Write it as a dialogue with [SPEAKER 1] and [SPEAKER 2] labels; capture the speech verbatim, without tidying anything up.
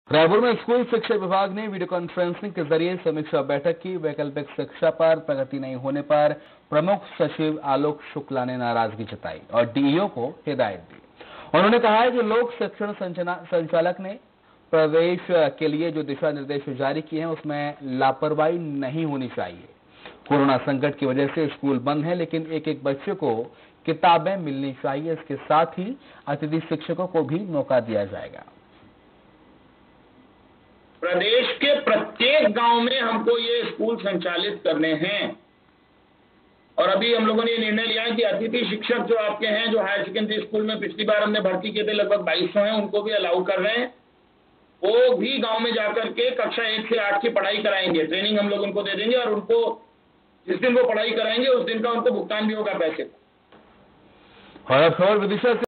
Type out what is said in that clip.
[SPEAKER 1] रायपुर में स्कूल शिक्षा विभाग ने वीडियो कॉन्फ्रेंसिंग के जरिए समीक्षा बैठक की। वैकल्पिक शिक्षा पर प्रगति नहीं होने पर प्रमुख सचिव आलोक शुक्ला ने नाराजगी जताई और डीईओ को हिदायत दी। उन्होंने कहा है कि लोक शिक्षण संचालक ने प्रवेश के लिए जो दिशा निर्देश जारी किए हैं उसमें लापरवाही नहीं होनी चाहिए। कोरोना संकट की वजह से स्कूल बंद है, लेकिन एक एक बच्चे को किताबें मिलनी चाहिए। इसके साथ ही अतिथि शिक्षकों को भी मौका दिया जाएगा।
[SPEAKER 2] प्रदेश के प्रत्येक गांव में हमको ये स्कूल संचालित करने हैं और अभी हम लोगों ने ये निर्णय लिया है कि अतिथि शिक्षक जो आपके हैं, जो हायर सेकेंडरी स्कूल में पिछली बार हमने भर्ती किए थे, लगभग बाईस सौ हैं, उनको भी अलाउ कर रहे हैं। वो भी गांव में जाकर के कक्षा एक से आठ की पढ़ाई कराएंगे। ट्रेनिंग हम लोग उनको दे देंगे और उनको जिस दिन वो पढ़ाई कराएंगे उस दिन का उनको भुगतान भी होगा पैसे।
[SPEAKER 1] और अब खबर विदिशा से